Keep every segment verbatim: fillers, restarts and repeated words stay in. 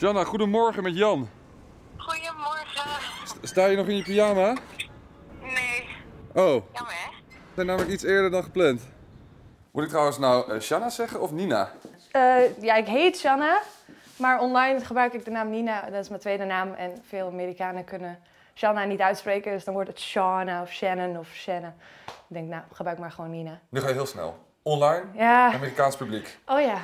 Shanna, goedemorgen met Jan. Goedemorgen. Sta je nog in je pyjama? Nee. Oh. Jammer hè? We zijn namelijk iets eerder dan gepland. Moet ik trouwens nou uh, Shanna zeggen of Nina? Uh, ja, ik heet Shanna, maar online gebruik ik de naam Nina. Dat is mijn tweede naam en veel Amerikanen kunnen Shanna niet uitspreken. Dus dan wordt het Shanna of Shannon of Shanna. Ik denk, nou, gebruik maar gewoon Nina. Nu ga je heel snel. Online, ja. Amerikaans publiek. Oh ja.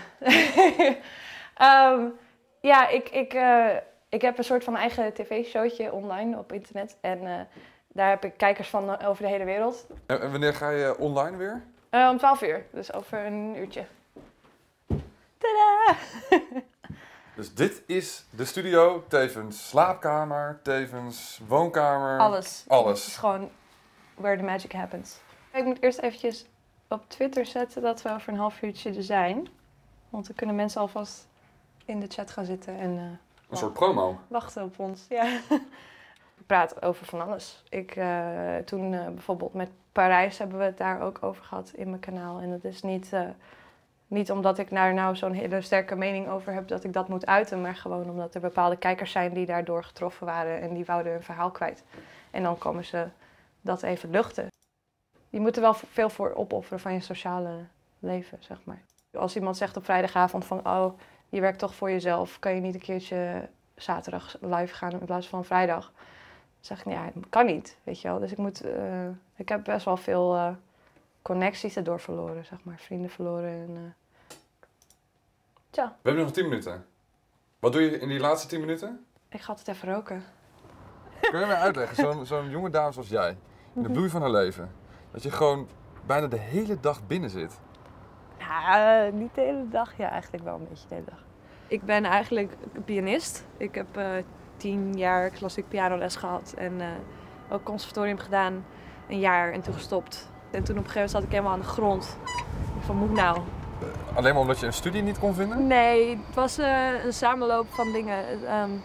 um, ja, ik, ik, uh, ik heb een soort van eigen tv-showtje online op internet. En uh, daar heb ik kijkers van uh, over de hele wereld. En, en wanneer ga je online weer? Uh, om twaalf uur, dus over een uurtje. Tadaa! Dus dit is de studio, tevens slaapkamer, tevens woonkamer. Alles. Alles. Het is gewoon where the magic happens. Ik moet eerst eventjes op Twitter zetten dat we over een half uurtje er zijn. Want dan kunnen mensen alvast in de chat gaan zitten en uh, een soort promo. Wachten op ons. Ja. We praten over van alles. Ik, uh, toen uh, bijvoorbeeld met Parijs hebben we het daar ook over gehad in mijn kanaal. En dat is niet, uh, niet omdat ik daar nou zo'n hele sterke mening over heb dat ik dat moet uiten. Maar gewoon omdat er bepaalde kijkers zijn die daardoor getroffen waren en die wouden hun verhaal kwijt. En dan komen ze dat even luchten. Je moet er wel veel voor opofferen van je sociale leven, zeg maar. Als iemand zegt op vrijdagavond van, oh, je werkt toch voor jezelf, kan je niet een keertje zaterdag live gaan in plaats van vrijdag? Dan zeg ik, ja, dat kan niet, weet je wel. Dus ik moet, uh, ik heb best wel veel uh, connecties erdoor verloren, zeg maar, vrienden verloren en uh... tja. We hebben nog tien minuten. Wat doe je in die laatste tien minuten? Ik ga altijd even roken. Kun je mij uitleggen, zo'n zo'n jonge dame zoals jij, in de bloei van haar leven, dat je gewoon bijna de hele dag binnen zit? Ja, uh, niet de hele dag. Ja, eigenlijk wel een beetje de hele dag. Ik ben eigenlijk pianist. Ik heb uh, tien jaar klassiek pianoles gehad en uh, ook conservatorium gedaan, een jaar en toen gestopt. En toen op een gegeven moment zat ik helemaal aan de grond. Ik van, moet nou? Uh, alleen maar omdat je een studie niet kon vinden? Nee, het was uh, een samenloop van dingen. Um,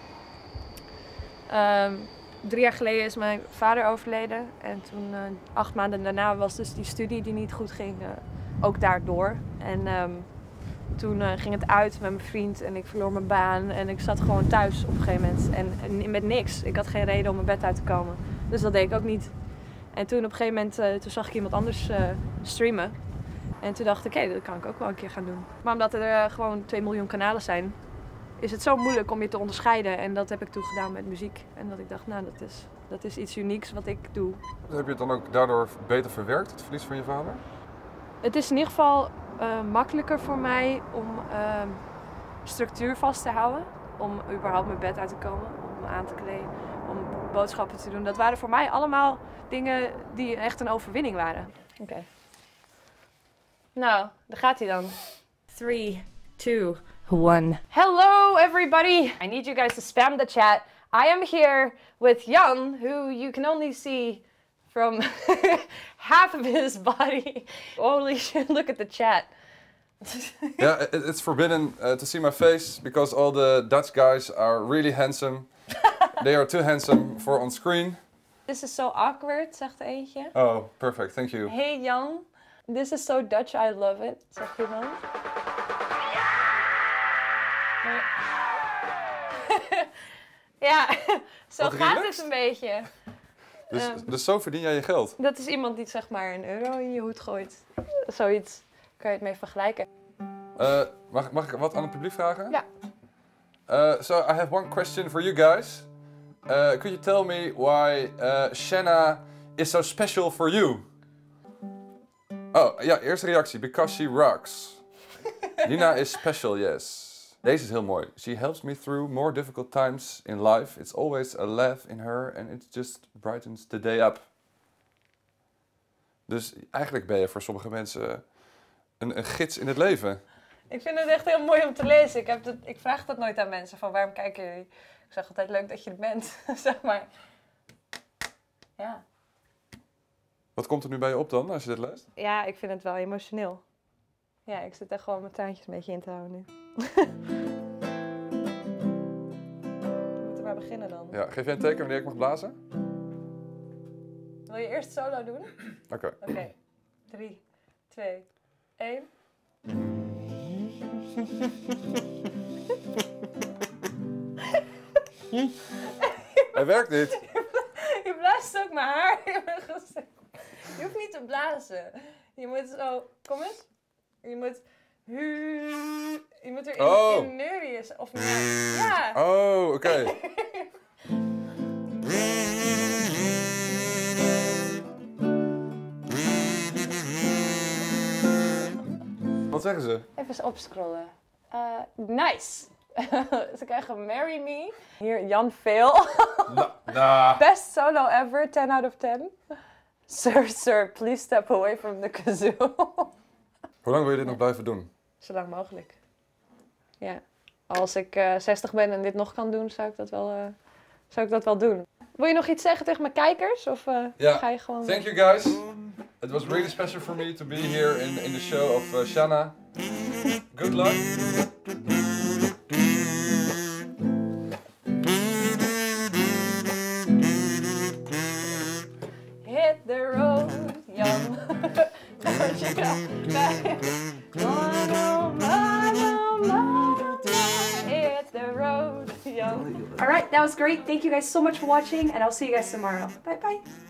um, drie jaar geleden is mijn vader overleden en toen uh, acht maanden daarna was dus die studie die niet goed ging. Uh, Ook daardoor. En um, toen uh, ging het uit met mijn vriend en ik verloor mijn baan. En ik zat gewoon thuis op een gegeven moment. En, en met niks. Ik had geen reden om mijn bed uit te komen. Dus dat deed ik ook niet. En toen op een gegeven moment uh, toen zag ik iemand anders uh, streamen. En toen dacht ik, hé, hey, dat kan ik ook wel een keer gaan doen. Maar omdat er uh, gewoon twee miljoen kanalen zijn, is het zo moeilijk om je te onderscheiden. En dat heb ik toen gedaan met muziek. En dat ik dacht, nou, dat is, dat is iets unieks wat ik doe. Heb je het dan ook daardoor beter verwerkt, het verlies van je vader? Het is in ieder geval uh, makkelijker voor mij om uh, structuur vast te houden. Om überhaupt mijn bed uit te komen, om me aan te kleden, om boodschappen te doen. Dat waren voor mij allemaal dingen die echt een overwinning waren. Oké. Okay. Nou, daar gaat hij dan. three, two, one. Hello everybody! I need you guys to spam the chat. I am here with Jan, who you can only see from half of his body. Holy shit, look at the chat. Yeah, it, it's forbidden uh, to see my face because all the Dutch guys are really handsome. They are too handsome for on screen. This is so awkward, zegt er eentje. Oh, perfect, thank you. Hey Jan, this is so Dutch, I love it, zegt iemand. Ja, zo gaat het een beetje. Dus, um, dus zo verdien jij je geld? Dat is iemand die zeg maar een euro in je hoed gooit. Zoiets kan je het mee vergelijken. Uh, mag, mag ik wat aan het publiek vragen? Ja. Uh, so I have one question for you guys. Uh, could you tell me why uh, Shanna is so special for you? Oh, ja, eerste reactie. Because she rocks. Nina is special, yes. Deze is heel mooi. She helps me through more difficult times in life. It's always a laugh in her and it just brightens the day up. Dus eigenlijk ben je voor sommige mensen een, een gids in het leven. Ik vind het echt heel mooi om te lezen. Ik, heb dat, ik vraag dat nooit aan mensen, van waarom kijken jullie? Ik zeg altijd leuk dat je er bent, zeg maar. Ja. Wat komt er nu bij je op dan, als je dit leest? Ja, ik vind het wel emotioneel. Ja, ik zit er gewoon mijn tuintjes een beetje in te houden nu. We moeten maar beginnen dan. Ja, geef jij een teken wanneer ik mag blazen? Wil je eerst solo doen? Oké. Okay. Oké. Okay. Drie, twee, één. Hij werkt niet. Je blaast ook mijn haar in mijn gezicht. Je hoeft niet te blazen. Je moet zo... Kom eens. Je moet... Je moet erin Oh. in neurien. Of niet? Ja. Oh, oké. Okay. Wat zeggen ze? Even eens opscrollen. Uh, nice. Ze krijgen Marry Me. Hier, Jan Veel. Na, nah. Best solo ever, ten out of ten. Sir, sir, please step away from the kazoo. Hoe lang wil je dit nog blijven doen? Zo lang mogelijk. Ja. Als ik uh, zestig ben en dit nog kan doen, zou ik dat wel, uh, zou ik dat wel doen. Wil je nog iets zeggen tegen mijn kijkers? Of uh, ja. ga je gewoon... Thank you guys. It was really special for me to be here in, in the show of uh, Shanna. Good luck. Hit the road, young. Hit the road, young. All right, that was great. Thank you guys so much for watching, and I'll see you guys tomorrow. Bye bye.